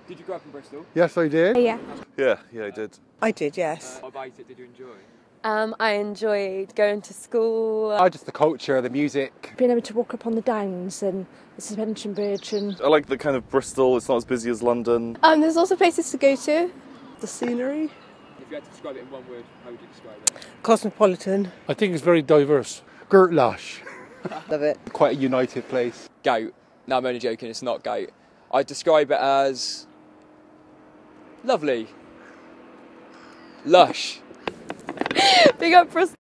Did you grow up in Bristol? Yes, I did. Yeah. Yeah, I did. I did, yes. What about it did you enjoy? I enjoyed going to school. Just the culture, the music. Being able to walk up on the downs and the suspension bridge and... I like the kind of Bristol, it's not as busy as London. There's lots of places to go to. The scenery. If you had to describe it in one word, how would you describe it? Cosmopolitan. I think it's very diverse. Girt lush. Love it. Quite a united place. Goat. No, I'm only joking, it's not goat. I'd describe it as lovely. Lush. Big up Bristol.